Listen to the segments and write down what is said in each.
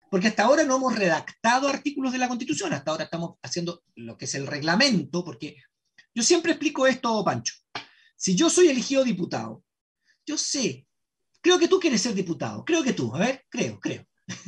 porque hasta ahora no hemos redactado artículos de la Constitución, hasta ahora estamos haciendo lo que es el reglamento, porque yo siempre explico esto, Pancho. Si yo soy elegido diputado, yo sé, creo que tú quieres ser diputado, creo que tú, a ver, creo.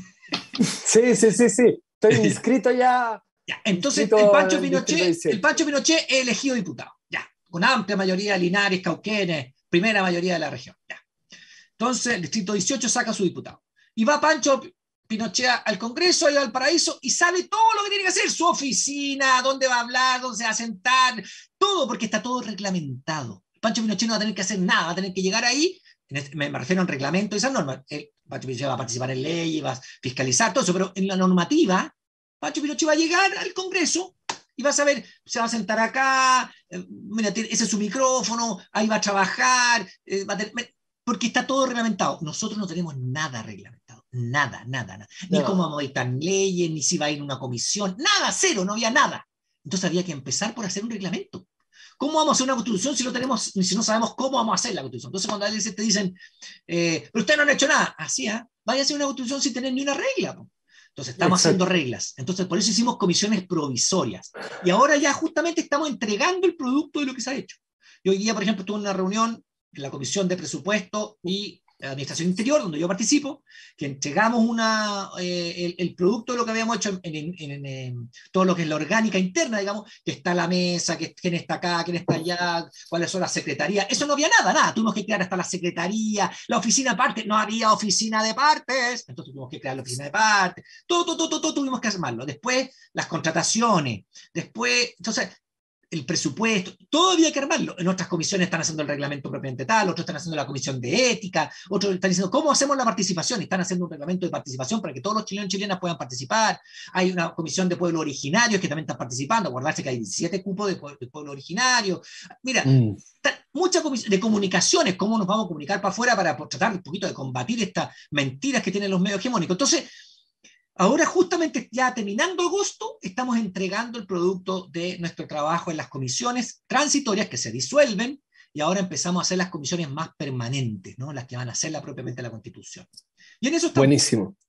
Sí, sí, sí, sí. Estoy inscrito ya, Ya, entonces inscrito en el Distrito El 17. Pancho Pinochet es elegido diputado, ya, con amplia mayoría de Linares, Cauquenes, primera mayoría de la región, ya. Entonces el distrito 18 saca a su diputado. Y va Pancho Pinochet al Congreso, ahí va al paraíso, y sabe todo lo que tiene que hacer, su oficina, dónde va a hablar, dónde se va a sentar, todo, porque está todo reglamentado. Pancho Pinochet no va a tener que hacer nada, va a tener que llegar ahí, me refiero a un reglamento y esas normas. Pancho Pinochet va a participar en leyes, va a fiscalizar todo eso, pero en la normativa, Pancho Pinochet va a llegar al Congreso y va a saber, se va a sentar acá, mira, ese es su micrófono, ahí va a trabajar, va a tener, porque está todo reglamentado. Nosotros no tenemos nada reglamentado, nada. Ni cómo No, vamos a dictar leyes, ni si va a ir a una comisión, nada, cero, no había nada. Entonces había que empezar por hacer un reglamento. ¿Cómo vamos a hacer una constitución si no tenemos, si no sabemos cómo vamos a hacer la constitución? Entonces cuando a veces te dicen, pero ustedes no han hecho nada, así, ¿eh? Vaya a hacer una constitución sin tener ni una regla. Po. Entonces estamos haciendo exacto. reglas. Entonces por eso hicimos comisiones provisorias. Y ahora ya justamente estamos entregando el producto de lo que se ha hecho. Yo hoy día, por ejemplo, tuve una reunión en la Comisión de Presupuesto y Administración Interior, donde yo participo, que entregamos el producto de lo que habíamos hecho en todo lo que es la orgánica interna, digamos, que está la mesa, quién está acá, quién está allá, cuáles son las secretarías. Eso no había nada. Tuvimos que crear hasta la secretaría, la oficina de partes, no había oficina de partes, entonces tuvimos que crear la oficina de partes, todo tuvimos que armarlo. Después, las contrataciones, después, entonces, el presupuesto, todo había que armarlo. En otras comisiones están haciendo el reglamento propiamente tal, otros están haciendo la comisión de ética, otros están diciendo cómo hacemos la participación, están haciendo un reglamento de participación para que todos los chilenos y chilenas puedan participar. Hay una comisión de pueblos originarios que también están participando, acordarse que hay 17 cupos de pueblo originario. Mira, Mm. mucha comisión de comunicaciones, cómo nos vamos a comunicar para afuera para tratar un poquito de combatir estas mentiras que tienen los medios hegemónicos. Entonces, ahora justamente ya terminando agosto, estamos entregando el producto de nuestro trabajo en las comisiones transitorias que se disuelven y ahora empezamos a hacer las comisiones más permanentes, ¿no? Las que van a hacer propiamente la Constitución. Y en eso estamos. Buenísimo.